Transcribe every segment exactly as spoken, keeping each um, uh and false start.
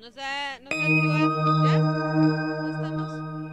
Nos da, nos da el Q R, ¿ya? ¿Ya estamos?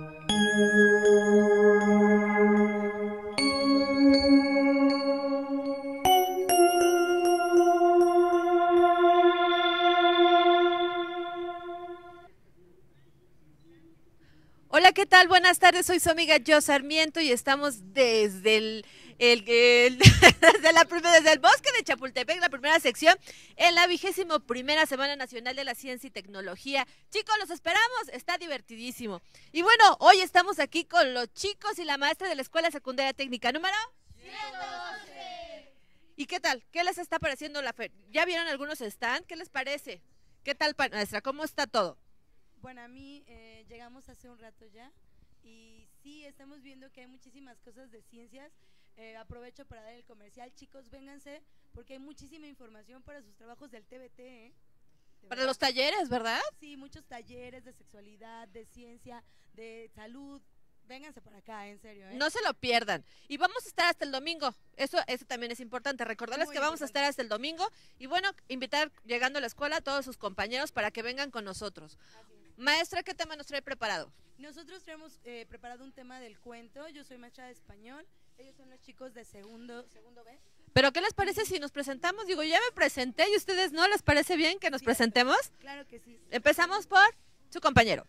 Hola, ¿qué tal? Buenas tardes, soy su amiga Yo Sarmiento y estamos desde el, el, el desde, la, desde el bosque de Chapultepec, la primera sección, en la vigésimo primera Semana Nacional de la Ciencia y Tecnología. Chicos, los esperamos, está divertidísimo. Y bueno, hoy estamos aquí con los chicos y la maestra de la Escuela Secundaria Técnica número ciento doce. ¿Y qué tal? ¿Qué les está pareciendo la feria? ¿Ya vieron algunos stands? ¿Qué les parece? ¿Qué tal, maestra? ¿Cómo está todo? Bueno, a mí eh, llegamos hace un rato ya y sí, estamos viendo que hay muchísimas cosas de ciencias. Eh, aprovecho para dar el comercial. Chicos, vénganse porque hay muchísima información para sus trabajos del T B T, ¿eh? De Para verdad. los talleres, ¿verdad? Sí, muchos talleres de sexualidad, de ciencia, de salud. Vénganse para acá, en serio, ¿eh? No se lo pierdan. Y vamos a estar hasta el domingo. Eso, eso también es importante. Recordarles Muy que vamos a importante. estar hasta el domingo. Y bueno, invitar llegando a la escuela a todos sus compañeros para que vengan con nosotros. Así es. Maestra, ¿qué tema nos trae preparado? Nosotros tenemos eh, preparado un tema del cuento. Yo soy maestra de español. Ellos son los chicos de segundo, segundo B. ¿Pero qué les parece si nos presentamos? Digo, ya me presenté y ustedes no. ¿Les parece bien que nos Sí, presentemos? Claro que sí. Empezamos por su compañero.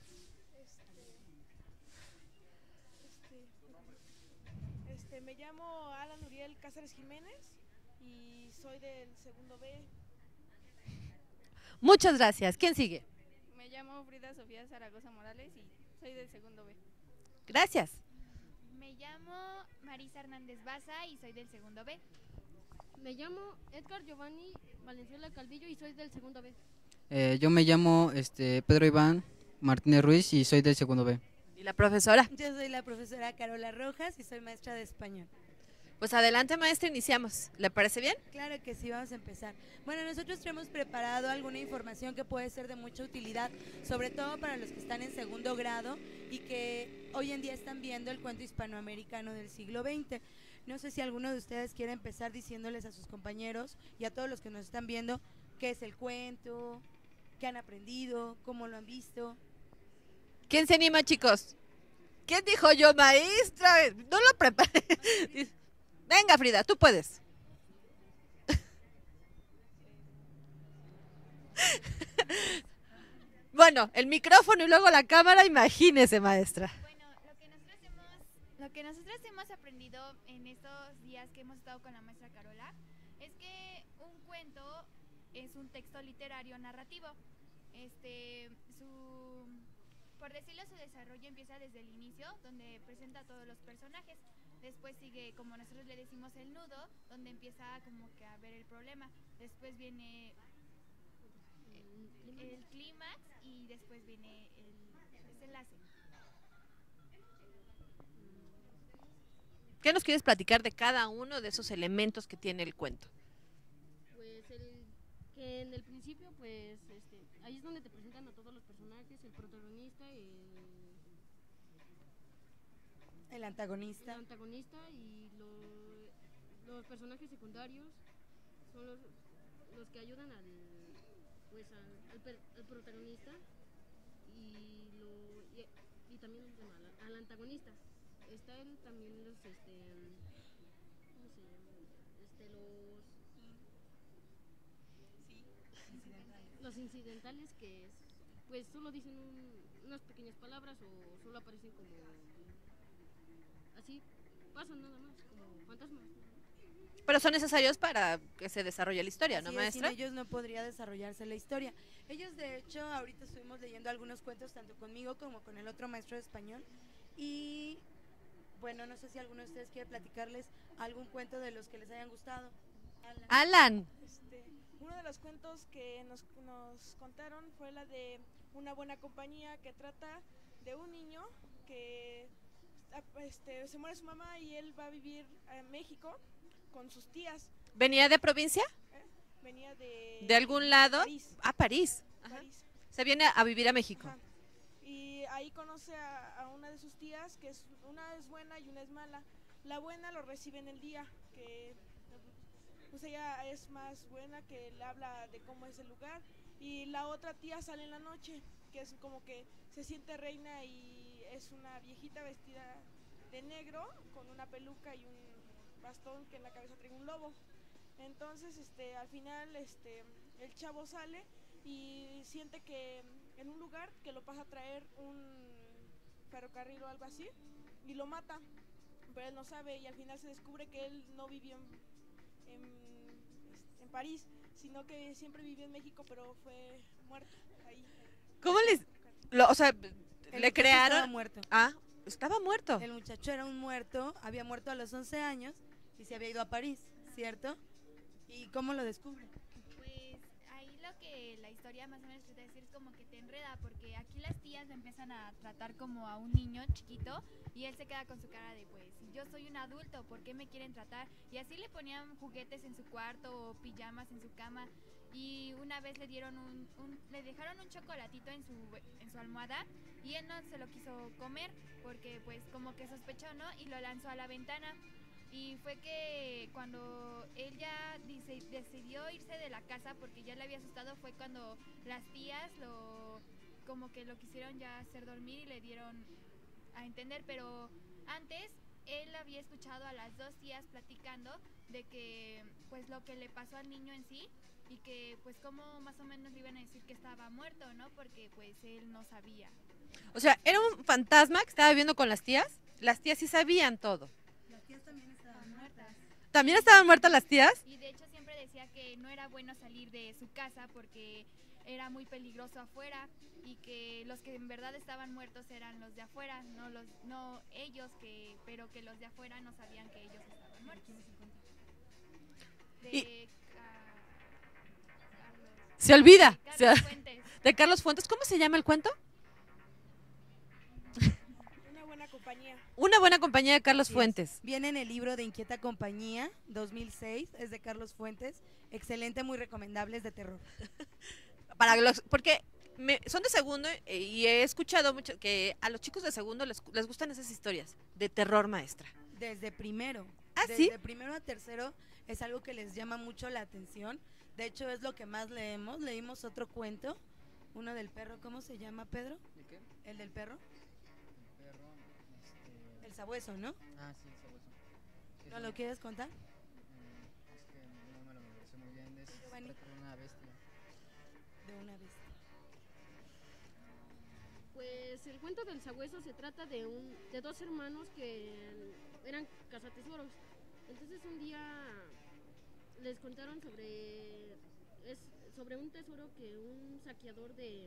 Este, este, me llamo Alan Uriel Cáceres Jiménez y soy del segundo B. Muchas gracias. ¿Quién sigue? Me llamo Frida Sofía Zaragoza Morales y soy del segundo B. Gracias. Me llamo Marisa Hernández Baza y soy del segundo B. Me llamo Edgar Giovanni Valenzuela Calvillo y soy del segundo B. Eh, yo me llamo este, Pedro Iván Martínez Ruiz y soy del segundo B. ¿Y la profesora? Yo soy la profesora Carola Rojas y soy maestra de español. Pues adelante, maestra, iniciamos. ¿Le parece bien? Claro que sí, vamos a empezar. Bueno, nosotros tenemos preparado alguna información que puede ser de mucha utilidad, sobre todo para los que están en segundo grado y que hoy en día están viendo el cuento hispanoamericano del siglo veinte. No sé si alguno de ustedes quiere empezar diciéndoles a sus compañeros y a todos los que nos están viendo qué es el cuento, qué han aprendido, cómo lo han visto. ¿Quién se anima, chicos? ¿Quién dijo yo, maestra? No lo preparé. Venga, Frida, tú puedes. Bueno, el micrófono y luego la cámara, imagínese, maestra. Bueno, lo que nosotros hemos, lo que nosotros hemos aprendido en estos días que hemos estado con la maestra Carola es que un cuento es un texto literario narrativo. Este, su, por decirlo, su desarrollo empieza desde el inicio, donde presenta a todos los personajes. Después sigue, como nosotros le decimos, el nudo, donde empieza como que a ver el problema. Después viene el, el clímax y después viene el desenlace. ¿Qué nos quieres platicar de cada uno de esos elementos que tiene el cuento? Pues el que en el principio, pues este, ahí es donde te presentan a todos los personajes, el protagonista, el, El antagonista. el antagonista y lo- los personajes secundarios son los, los que ayudan al, pues al, al per- al protagonista y, lo, y, y también bueno, al, al antagonista. Está el, también los, este, ¿cómo se llama? Este, los, los incidentales que es, pues solo dicen un- unas pequeñas palabras o solo aparecen como así, pasan nada más, como fantasmas. Pero son necesarios para que se desarrolle la historia, ¿no, Así es, maestra? sin ellos no podría desarrollarse la historia. Ellos, de hecho, ahorita estuvimos leyendo algunos cuentos, tanto conmigo como con el otro maestro de español. Y bueno, no sé si alguno de ustedes quiere platicarles algún cuento de los que les hayan gustado. Alan. Alan, Este, uno de los cuentos que nos, nos contaron fue la de Una buena compañía, que trata de un niño que este, se muere su mamá y él va a vivir a México con sus tías. ¿venía de provincia? ¿eh? Venía de... ¿De algún lado? París. A París. Ajá. París. Se viene a vivir a México. Ajá. Y ahí conoce a, a una de sus tías, que es una es buena y una es mala. La buena lo recibe en el día, que pues ella es más buena, que le habla de cómo es el lugar, y la otra tía sale en la noche, que es como que se siente reina y es una viejita vestida de negro con una peluca y un bastón que en la cabeza trae un lobo. Entonces, este, al final, este, el chavo sale y siente que en un lugar que lo pasa a traer un ferrocarril o algo así y lo mata, pero él no sabe y al final se descubre que él no vivió en, en, en París, sino que siempre vivió en México, pero fue muerto ahí. ¿Cómo les, lo, o sea, El le muchacho crearon? estaba muerto. Ah, estaba muerto. El muchacho era un muerto, había muerto a los once años y se había ido a París, ¿cierto? ¿Y cómo lo descubre? Pues ahí lo que la historia más o menos trata de decir es como que te enreda, porque aquí las tías lo empiezan a tratar como a un niño chiquito y él se queda con su cara de pues, yo soy un adulto, ¿por qué me quieren tratar? Y así le ponían juguetes en su cuarto o pijamas en su cama y una vez le dieron un, un le dejaron un chocolatito en su en su almohada y él no se lo quiso comer porque pues como que sospechó, ¿no? Y lo lanzó a la ventana. Y fue que cuando él ya dice, decidió irse de la casa porque ya le había asustado, fue cuando las tías lo como que lo quisieron ya hacer dormir y le dieron a entender, pero antes él había escuchado a las dos tías platicando de que pues lo que le pasó al niño en sí y que pues como más o menos le iban a decir que estaba muerto, ¿no? Porque pues él no sabía. O sea, era un fantasma que estaba viviendo con las tías. Las tías sí sabían todo. Las tías también estaban muertas. ¿También estaban muertas las tías? Y de hecho siempre decía que no era bueno salir de su casa porque era muy peligroso afuera y que los que en verdad estaban muertos eran los de afuera, no los no ellos, que pero que los de afuera no sabían que ellos estaban muertos. De Y- ah, Carlos, Se olvida. de O sea, Carlos Fuentes. de Carlos Fuentes. ¿Cómo se llama el cuento? Una buena compañía. Una buena compañía de Carlos Así es. Fuentes. Viene en el libro de Inquieta Compañía, dos mil seis, es de Carlos Fuentes. Excelente, muy recomendable, es de terror. Para los, porque me- son de segundo eh, y he escuchado mucho que a los chicos de segundo les, les gustan esas historias de terror, maestra. Desde primero. ¿Ah, Desde sí? primero a tercero es algo que les llama mucho la atención. De hecho, es lo que más leemos. Leímos otro cuento, uno del perro. ¿Cómo se llama, Pedro? ¿De qué? ¿El del perro? El perro, este... El sabueso, ¿no? Ah, sí, el sabueso. Sí, ¿No sí. lo quieres contar? Mm, es que no me lo memoricé muy bien. Es Giovanni. trata de una bestia. De una vez. Pues el cuento del sabueso se trata de un de dos hermanos que eran cazatesoros. Entonces un día les contaron sobre es sobre un tesoro que un saqueador de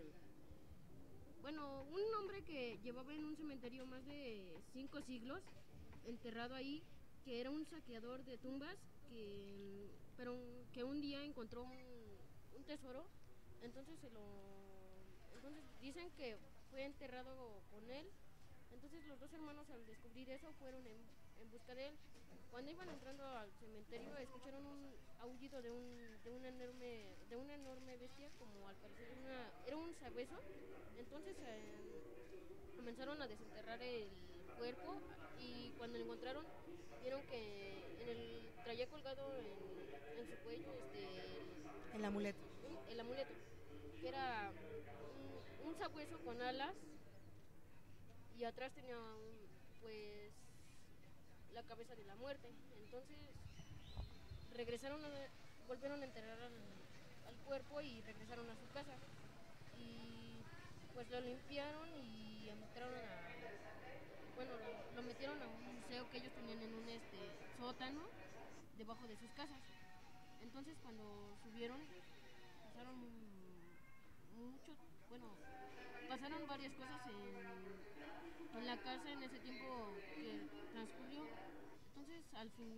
bueno, un hombre que llevaba en un cementerio más de cinco siglos enterrado ahí, que era un saqueador de tumbas que pero que un día encontró un, un tesoro, entonces se lo entonces dicen que fue enterrado con él. Entonces los dos hermanos al descubrir eso fueron en, en busca de él. Cuando iban entrando al cementerio escucharon un aullido de un de una enorme de una enorme bestia, como al parecer una, era un sabueso. Entonces eh, comenzaron a desenterrar el cuerpo y cuando lo encontraron vieron que en el traía colgado en, en su cuello este El amuleto. un- el amuleto, que era un, un sabueso con alas y atrás tenía un, pues la cabeza de la muerte. Entonces regresaron a, volvieron a enterrar al, al cuerpo y regresaron a su casa y pues lo limpiaron y entraron a bueno lo, lo metieron a un museo que ellos tenían en un este sótano debajo de sus casas. Entonces cuando subieron pasaron mucho, bueno, pasaron varias cosas en, en la casa en ese tiempo que transcurrió. Entonces al fin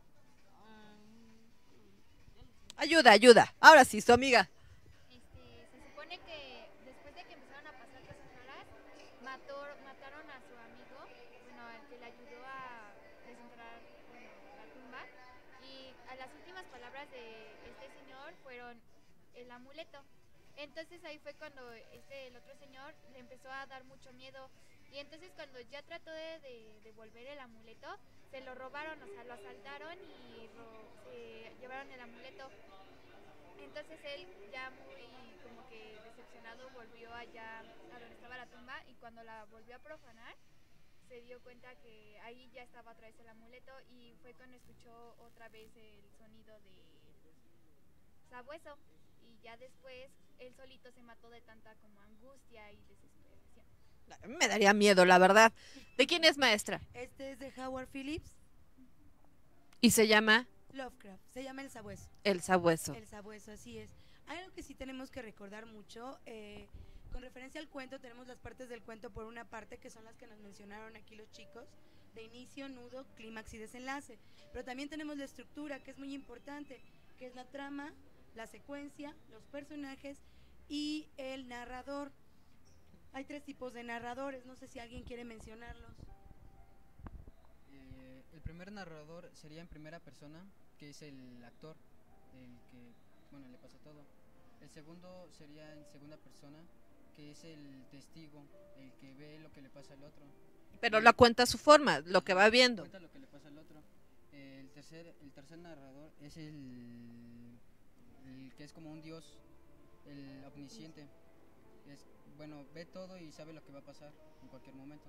um, Ayuda, ayuda. Ahora sí, su amiga. Este, se supone que después de que empezaron a pasar cosas malas, mató, mataron a su amigo, bueno, al que le ayudó a desenterrar bueno, la tumba, y a las últimas palabras de este señor fueron el amuleto. Entonces ahí fue cuando este el otro señor le empezó a dar mucho miedo y entonces cuando ya trató de, de devolver el amuleto, se lo robaron, o sea, lo asaltaron y ro- se llevaron el amuleto. Entonces él ya muy como que decepcionado volvió allá a donde estaba la tumba y cuando la volvió a profanar se dio cuenta que ahí ya estaba otra vez el amuleto y fue cuando escuchó otra vez el sonido de sabueso y ya después él solito se mató de tanta como angustia y desesperación. A mí me daría miedo, la verdad. ¿De quién es, maestra? Este es de Howard Phillips Y se llama Lovecraft, se llama El Sabueso. El Sabueso. El Sabueso, así es. Hay algo que sí tenemos que recordar mucho, eh, con referencia al cuento, tenemos las partes del cuento por una parte, que son las que nos mencionaron aquí los chicos, de inicio, nudo, clímax y desenlace. Pero también tenemos la estructura, que es muy importante, que es la trama, la secuencia, los personajes y el narrador. Hay tres tipos de narradores, no sé si alguien quiere mencionarlos. Eh, el primer narrador sería en primera persona, que es el actor, el que, bueno, le pasa todo. El segundo sería en segunda persona, que es el testigo, el que ve lo que le pasa al otro. Pero la cuenta a su forma, lo que va viendo. Cuenta lo que le pasa al otro. El tercer, el tercer narrador es el, el que es como un dios, el omnisciente. Es, bueno, ve todo y sabe lo que va a pasar en cualquier momento.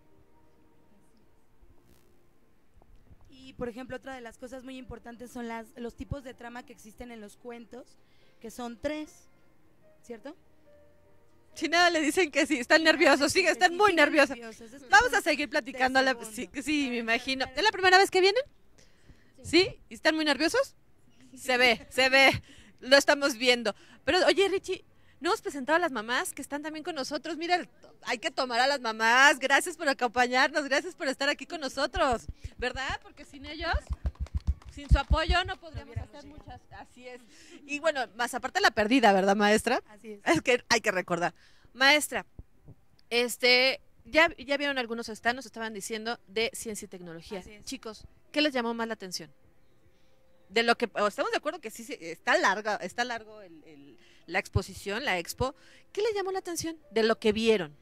Y por ejemplo, otra de las cosas muy importantes son las, los tipos de trama que existen en los cuentos, que son tres, ¿cierto? Si nada le dicen que sí, están nerviosos, sí, están muy nerviosos. Vamos a seguir platicando. De la- segundo. sí, sí, me imagino. ¿Es la primera vez que vienen? ¿Sí? ¿Y están muy nerviosos? Se ve, se ve, lo estamos viendo. Pero oye, Richie, no hemos presentado a las mamás que están también con nosotros. Mira, hay que tomar a las mamás. Gracias por acompañarnos, gracias por estar aquí con nosotros, ¿verdad? Porque sin ellos, sin su apoyo no podríamos hacer muchas. Así es. Y bueno, más aparte la perdida, ¿verdad, maestra? Así es. Es que hay que recordar. Maestra, este, ya, ya vieron algunos stands, nos estaban diciendo de ciencia y tecnología. Así es. Chicos, ¿qué les llamó más la atención? De lo que, o estamos de acuerdo que sí, sí, está larga, está largo el, el- la exposición, la expo. ¿Qué les llamó la atención de lo que vieron?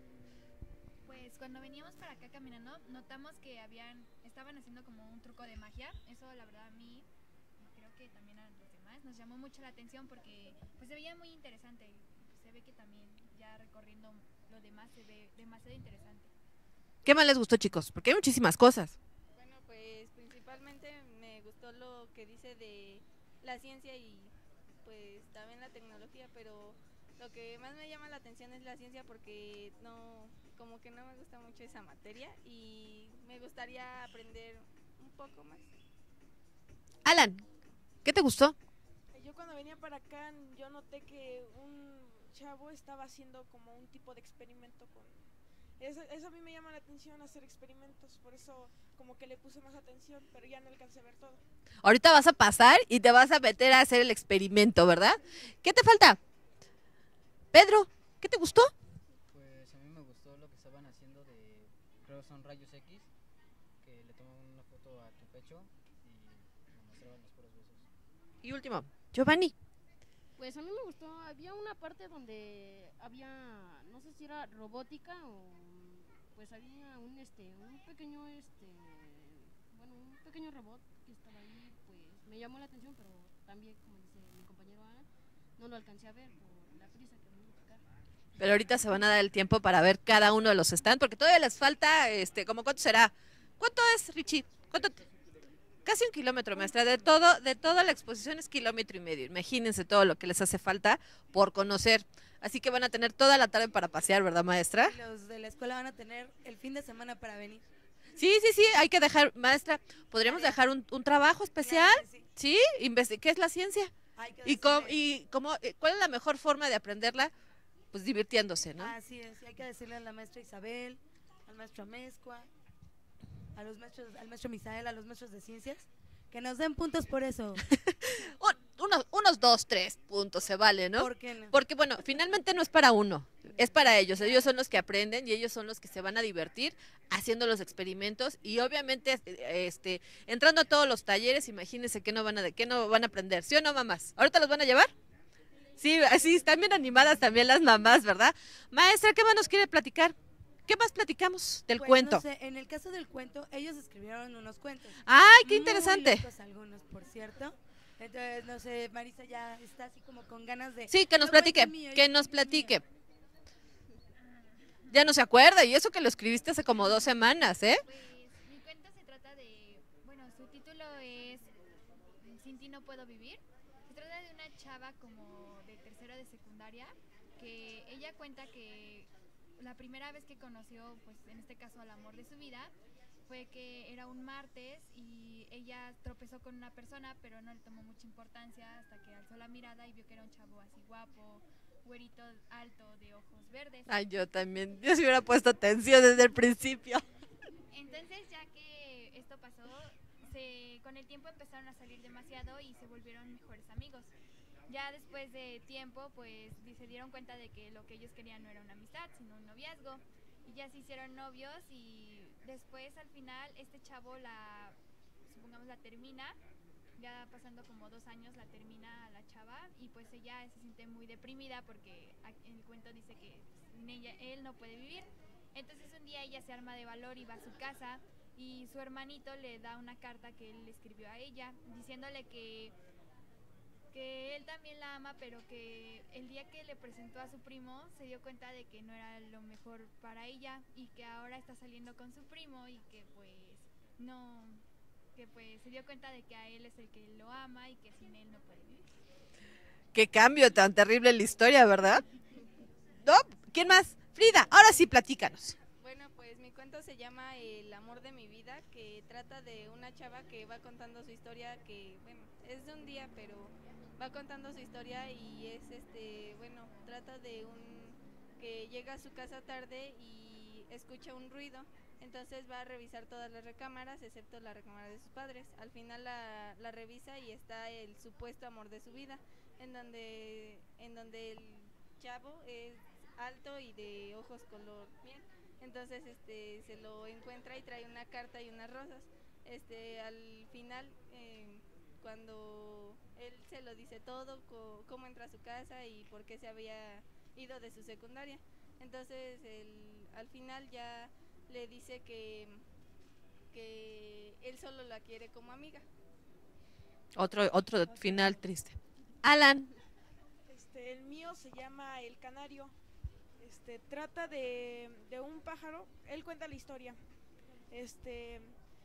Pues cuando veníamos para acá caminando, notamos que habían, estaban haciendo como un truco de magia. Eso la verdad a mí, y creo que también a los demás, nos llamó mucho la atención porque pues se veía muy interesante. Y, pues, se ve que también ya recorriendo lo demás se ve demasiado interesante. ¿Qué más les gustó, chicos? Porque hay muchísimas cosas. Bueno, pues principalmente me gustó lo que dice de la ciencia y pues también la tecnología, pero lo que más me llama la atención es la ciencia porque no, como que no me gusta mucho esa materia y me gustaría aprender un poco más. Alan, ¿qué te gustó? Yo cuando venía para acá, yo noté que un chavo estaba haciendo como un tipo de experimento con... Eso, eso a mí me llama la atención, hacer experimentos, por eso como que le puse más atención, pero ya no alcancé a ver todo. Ahorita vas a pasar y te vas a meter a hacer el experimento, ¿verdad? ¿Qué te falta? Pedro, ¿qué te gustó? Pues a mí me gustó lo que estaban haciendo de, creo que son rayos X, que le toman una foto a tu pecho y le mostraban los puros besos. Y último, Giovanni. Pues a mí me gustó, había una parte donde había, no sé si era robótica o pues había un este, un pequeño este, bueno, un pequeño robot que estaba ahí, pues me llamó la atención, pero también como dice mi compañero Alan, no lo alcancé a ver por la prisa que me iba a tocar. Pero ahorita se van a dar el tiempo para ver cada uno de los stands, porque todavía les falta, este, como cuánto será. ¿Cuánto es, Richie? ¿Cuánto? te- Casi un kilómetro, maestra. De todo, de toda la exposición es kilómetro y medio. Imagínense todo lo que les hace falta por conocer. Así que van a tener toda la tarde para pasear, ¿verdad, maestra? Y los de la escuela van a tener el fin de semana para venir. Sí, sí, sí, hay que dejar, maestra, podríamos Tarea. dejar un, un trabajo especial, Claro que sí. ¿sí? Investi- ¿Qué es la ciencia? Hay que ¿Y, cómo, decirle- y cómo, eh, cuál es la mejor forma de aprenderla? Pues divirtiéndose, ¿no? Así es, y hay que decirle a la maestra Isabel, al maestro Amezcua, a los maestros, al maestro Misael, a los maestros de ciencias, que nos den puntos por eso. Un- unos, unos dos, tres puntos se vale, ¿no? ¿Por qué no? Porque, bueno, finalmente no es para uno, es para ellos. Ellos son los que aprenden y ellos son los que se van a divertir haciendo los experimentos y obviamente eh, este, entrando a todos los talleres, imagínense qué no van a, de qué no van a aprender, ¿sí o no, mamás? ¿Ahorita los van a llevar? Sí, así están bien animadas también las mamás, ¿verdad? Maestra, ¿qué más nos quiere platicar? ¿Qué más platicamos del Pues, cuento? no sé, en el caso del cuento, ellos escribieron unos cuentos. ¡Ay, qué Muy interesante! locos algunos, por cierto. Entonces, no sé, Marisa ya está así como con ganas de... Sí, que nos Yo cuento platique, el mío, yo que nos cuento el mío. platique. Ya no se acuerda, y eso que lo escribiste hace como dos semanas, ¿eh? Pues mi cuento se trata de, bueno, su título es Sin ti no puedo vivir. Se trata de una chava como de tercero de secundaria, que ella cuenta que la primera vez que conoció, pues en este caso al amor de su vida, fue que era un martes y ella tropezó con una persona, pero no le tomó mucha importancia hasta que alzó la mirada y vio que era un chavo así guapo, güerito, alto, de ojos verdes. Ay, yo también, yo sí hubiera puesto atención desde el principio. Entonces, ya que esto pasó, se, con el tiempo empezaron a salir demasiado y se volvieron mejores amigos. Ya después de tiempo, pues se dieron cuenta de que lo que ellos querían no era una amistad, sino un noviazgo. Y ya se hicieron novios y después al final este chavo la, supongamos la termina, ya pasando como dos años la termina a la chava y pues ella se siente muy deprimida porque en el cuento dice que sin ella, él no puede vivir. Entonces un día ella se arma de valor y va a su casa y su hermanito le da una carta que él le escribió a ella diciéndole que que él también la ama, pero que el día que le presentó a su primo se dio cuenta de que no era lo mejor para ella y que ahora está saliendo con su primo y que pues no, que pues se dio cuenta de que a él es el que lo ama y que sin él no puede vivir. Qué cambio tan terrible en la historia, ¿verdad? ¿No? ¿Quién más? Frida, ahora sí, platícanos. Bueno, pues mi cuento se llama El amor de mi vida, que trata de una chava que va contando su historia, que bueno, es de un día, pero va contando su historia y es este, bueno, trata de un que llega a su casa tarde y escucha un ruido, entonces va a revisar todas las recámaras excepto la recámara de sus padres. Al final la, la revisa y está el supuesto amor de su vida, en donde en donde el chavo es alto y de ojos color miel. Entonces este se lo encuentra y trae una carta y unas rosas. Este al final eh, cuando él se lo dice todo, co cómo entra a su casa y por qué se había ido de su secundaria. Entonces él, al final ya le dice que que él solo la quiere como amiga. Otro otro final triste. Alan. Este, el mío se llama El Canario. Este, trata de, de un pájaro. Él cuenta la historia. Este,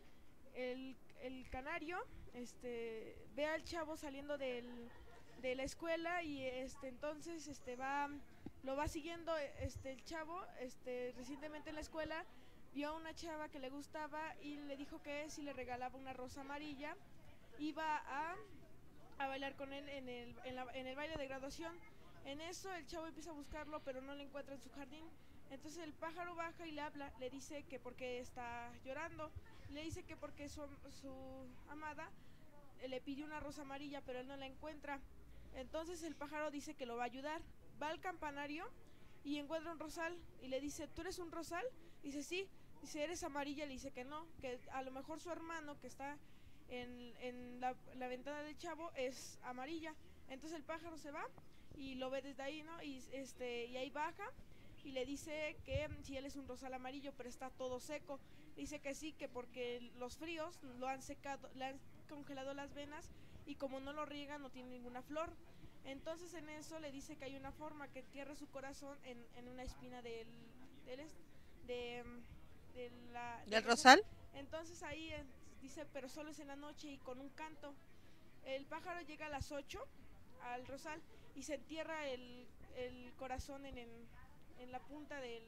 el, el canario, este, ve al chavo saliendo del, de la escuela y este, entonces, este, va, lo va siguiendo. Este, el chavo, este, recientemente en la escuela vio a una chava que le gustaba y le dijo que si le regalaba una rosa amarilla iba a a bailar con él en el, en, la, en el baile de graduación. En eso el chavo empieza a buscarlo, pero no lo encuentra en su jardín. Entonces el pájaro baja y le habla, le dice que porque está llorando, le dice que porque su, su amada le pidió una rosa amarilla, pero él no la encuentra. Entonces el pájaro dice que lo va a ayudar. Va al campanario y encuentra un rosal y le dice, ¿tú eres un rosal? Dice, sí. Dice, ¿eres amarilla? Le dice que no, que a lo mejor su hermano que está en, en la, la ventana del chavo es amarilla. Entonces el pájaro se va y lo ve desde ahí, ¿no? Y, este, y ahí baja y le dice que si él es un rosal amarillo, pero está todo seco. Dice que sí, que porque los fríos lo han secado, le han congelado las venas y como no lo riegan no tiene ninguna flor. Entonces en eso le dice que hay una forma que entierra su corazón en, en una espina del, del de, de la, ¿Del rosal? Entonces ahí eh, dice, pero solo es en la noche y con un canto. El pájaro llega a las ocho al rosal y se entierra el, el corazón en, en, en la punta del,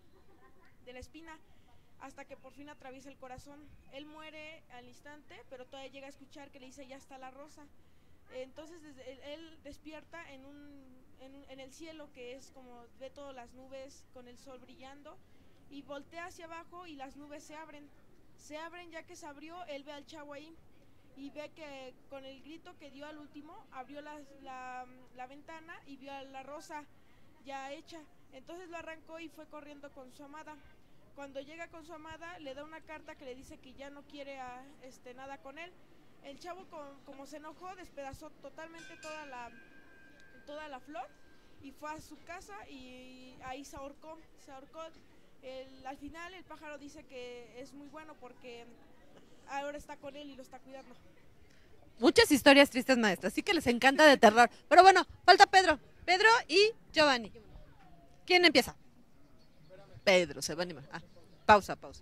de la espina hasta que por fin atraviesa el corazón. Él muere al instante, pero todavía llega a escuchar que le dice, ya está la rosa. Entonces desde, él, él despierta en, un, en, un, en el cielo, que es como ve todas las nubes con el sol brillando, y voltea hacia abajo y las nubes se abren. Se abren, ya que se abrió, él ve al chavo ahí y ve que con el grito que dio al último, abrió la, la, la ventana y vio a la rosa ya hecha. Entonces lo arrancó y fue corriendo con su amada. Cuando llega con su amada, le da una carta que le dice que ya no quiere a, este, nada con él. El chavo, con, como se enojó, despedazó totalmente toda la, toda la flor y fue a su casa y ahí se ahorcó. Se ahorcó. El, al final el pájaro dice que es muy bueno porque ahora está con él y lo está cuidando. Muchas historias tristes, maestra, así que les encanta de terror. Pero bueno, falta Pedro. Pedro y Giovanni. ¿Quién empieza? Pedro, se va a animar. Ah, pausa, pausa.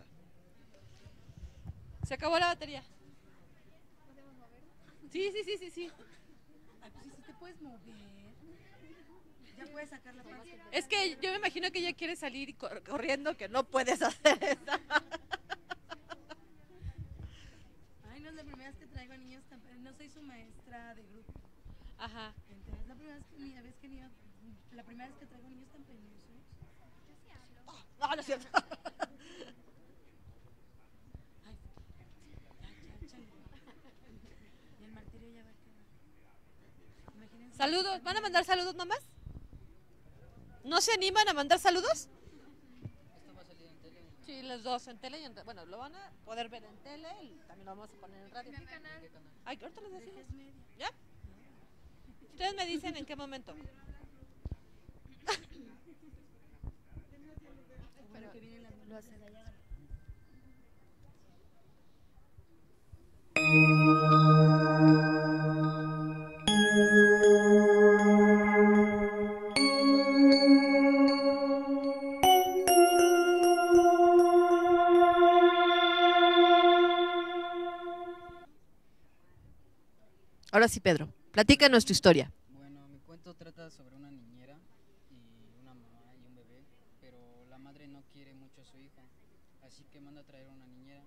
Se acabó la batería. Sí, sí, sí, sí, sí. Ay, pues si te puedes mover. Ya puedes sacar la pasta. Es que yo me imagino que ella quiere salir cor corriendo, que no puedes hacer eso. Ay, no es la primera vez que traigo a niños tan... No soy su maestra de grupo. Ajá. Entonces, es la primera vez que, mira, ves que niño, la primera vez que traigo niños tan penosos. No, no es cierto. Ay, ya, ya, ya. Y el martirio ya va a quedar. Imagínense. Saludos. ¿Van a mandar saludos nomás? ¿No se animan a mandar saludos? Esto va a salir en tele. Sí, los dos, en tele y en... Bueno, lo van a poder ver en tele y también lo vamos a poner en radio. ¿Qué canal? Ay, ahorita les decimos. Es media. ¿Ya? Ustedes me dicen en qué momento. Bueno, que vienen las lo hacen allá. Ahora sí, Pedro, platícanos tu historia. Bueno, mi cuento trata sobre una niñera y una mamá y un bebé, pero la madre no quiere mucho a su hijo, así que manda a traer una niñera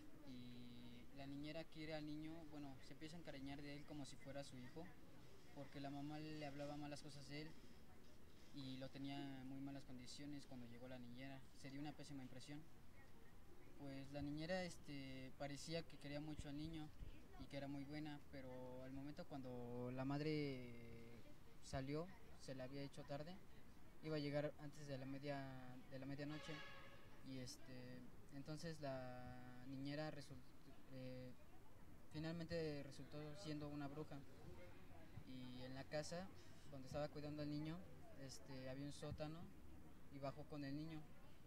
y la niñera quiere al niño, bueno, se empieza a encariñar de él como si fuera su hijo, porque la mamá le hablaba malas cosas de él y lo tenía en muy malas condiciones cuando llegó la niñera, se dio una pésima impresión. Pues la niñera este, parecía que quería mucho al niño y que era muy buena, pero al momento cuando la madre salió, se la había hecho tarde, iba a llegar antes de la media de la medianoche y este entonces la niñera result, eh, finalmente resultó siendo una bruja y en la casa donde estaba cuidando al niño este había un sótano y bajó con el niño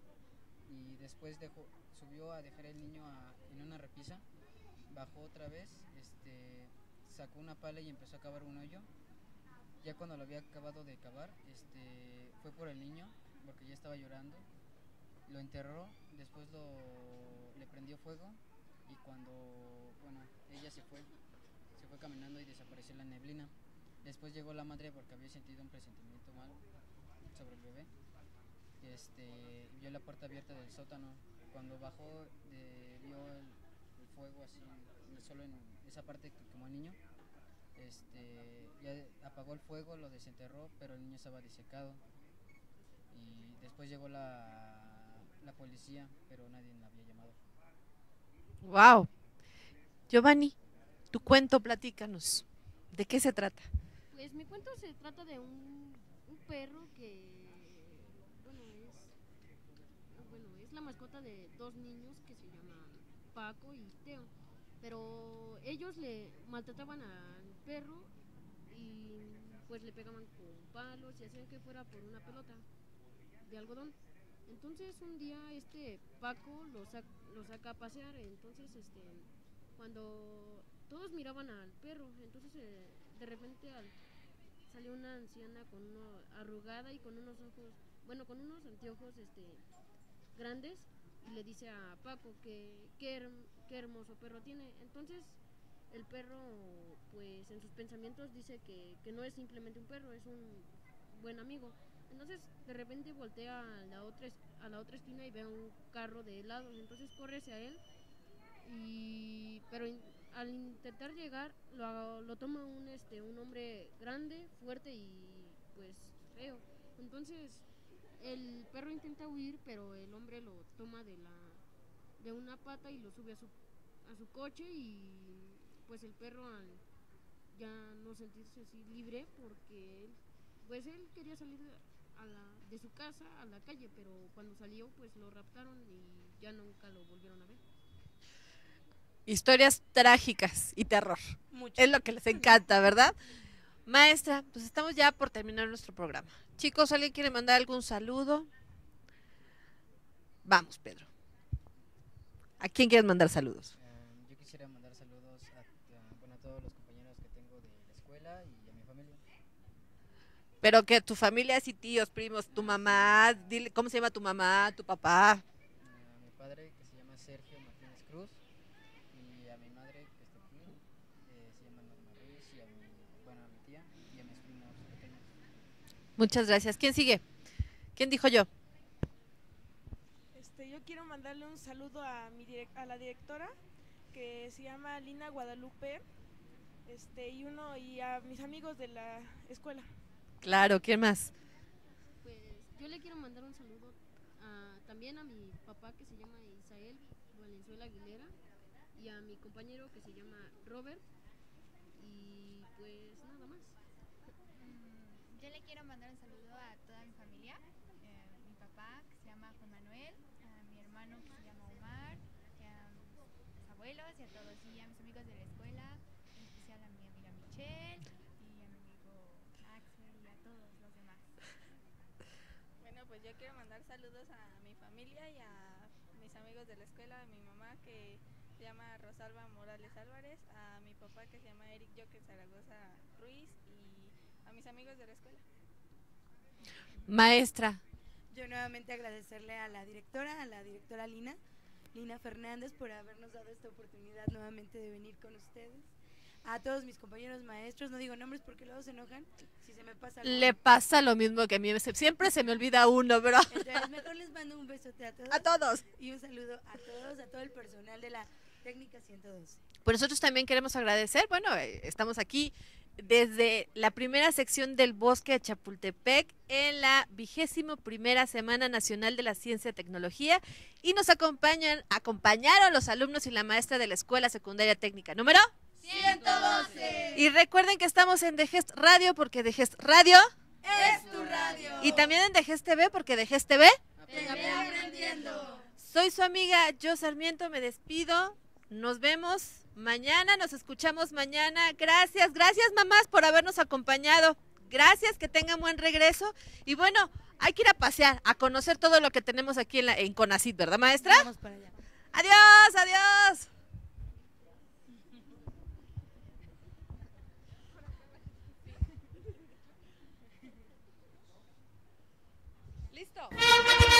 y después dejó, subió a dejar el niño a, en una repisa, bajó otra vez, este, sacó una pala y empezó a cavar un hoyo. Ya cuando lo había acabado de cavar, este, fue por el niño, porque ya estaba llorando, lo enterró, después lo, le prendió fuego y cuando, bueno, ella se fue, se fue caminando y desapareció en la neblina. Después llegó la madre porque había sentido un presentimiento malo sobre el bebé. Este, vio la puerta abierta del sótano. Cuando bajó, de, vio el, el fuego así, solo en esa parte que quemó el niño. Este, ya apagó el fuego, lo desenterró, pero el niño estaba disecado. Y después llegó la, la policía, pero nadie la había llamado. Wow. Giovanni, tu cuento, platícanos. ¿De qué se trata? Pues mi cuento se trata de un, un perro que, bueno es, bueno, es la mascota de dos niños que se llaman Paco y Teo. Pero ellos le maltrataban al perro y pues le pegaban con palos y hacían que fuera por una pelota de algodón. Entonces un día este Paco lo, sac, lo saca a pasear, entonces este cuando todos miraban al perro, entonces eh, de repente al, salió una anciana con uno arrugada y con unos ojos, bueno con unos anteojos este grandes y le dice a Paco que qué her, qué hermoso perro tiene. Entonces el perro pues en sus pensamientos dice que, que no es simplemente un perro, es un buen amigo. Entonces de repente voltea a la otra a la otra esquina y ve un carro de helado, entonces corre hacia él y pero in, al intentar llegar lo, lo toma un este un hombre grande, fuerte y pues feo. Entonces el perro intenta huir, pero el hombre lo toma de la de una pata y lo sube a su a su coche y pues el perro al ya no sentirse así libre porque él, pues él quería salir a la, de su casa a la calle, pero cuando salió pues lo raptaron y ya nunca lo volvieron a ver. Historias trágicas y terror. Mucho. Es lo que les encanta, ¿verdad? Maestra, pues estamos ya por terminar nuestro programa. Chicos, ¿alguien quiere mandar algún saludo? Vamos, Pedro. ¿A quién quieres mandar saludos? Eh, yo quisiera mandar saludos a, a, bueno, a todos los compañeros Pero que tu familia, sí, tíos, primos, tu mamá, dile, ¿cómo se llama tu mamá, tu papá? A mi padre, que se llama Sergio Martínez Cruz, y a mi madre, que está aquí, eh, se llama Norma Ruiz, y a mi, bueno, a mi tía y a mis primos pequeños. Muchas gracias. ¿Quién sigue? ¿Quién dijo yo? Este, yo quiero mandarle un saludo a mi direc- a la directora, que se llama Lina Guadalupe, este, y uno y a mis amigos de la escuela. Claro, ¿quién más? Pues yo le quiero mandar un saludo a- también a mi papá, que se llama Isael Valenzuela Aguilera, y a mi compañero, que se llama Robert, y pues nada más. Mm, Yo le quiero mandar un saludo a toda mi familia, eh, mi papá que se llama Juan Manuel, a mi hermano que se llama Omar, y a mis abuelos y a todos, y a mis amigos de la escuela, en especial a mi amiga Michelle y a mi amigo Axel y a todos los demás. Bueno, pues yo quiero mandar saludos a mi familia y a mis amigos de la escuela, a mi mamá que se llama Rosalba Morales Álvarez, a mi papá que se llama Eric Joker Zaragoza Ruiz y a mis amigos de la escuela. Maestra. Yo nuevamente agradecerle a la directora, a la directora Lina, Lina Fernández, por habernos dado esta oportunidad nuevamente de venir con ustedes. A todos mis compañeros maestros, no digo nombres porque luego se enojan si se me pasa algo. Le pasa lo mismo que a mí, se- siempre se me olvida uno, bro. Entonces, mejor les mando un besote a todos. A todos. Y un saludo a todos, a todo el personal de la técnica ciento doce. Pues nosotros también queremos agradecer, bueno, eh, estamos aquí desde la primera sección del Bosque de Chapultepec en la vigésimo primera Semana Nacional de la Ciencia y Tecnología y nos acompañan, acompañaron los alumnos y la maestra de la Escuela Secundaria Técnica número ciento doce. y recuerden que estamos en Dejest Radio porque Dejest Radio Es tu radio. y también en Dejest T V porque Dejest T V. Te ve aprendiendo. Soy su amiga Yo Sarmiento, me despido. Nos vemos mañana, nos escuchamos mañana. Gracias, gracias mamás por habernos acompañado. Gracias, que tengan buen regreso. Y bueno, hay que ir a pasear, a conocer todo lo que tenemos aquí en, la, en Conacit, ¿verdad, maestra? Vamos para allá. Adiós, adiós. Listo.